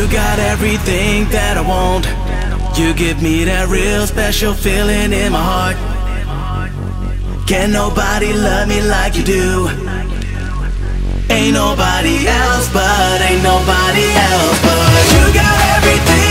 You got everything that I want. You give me that real special feeling in my heart. Can nobody love me like you do? Ain't nobody else, but ain't nobody else, but you got everything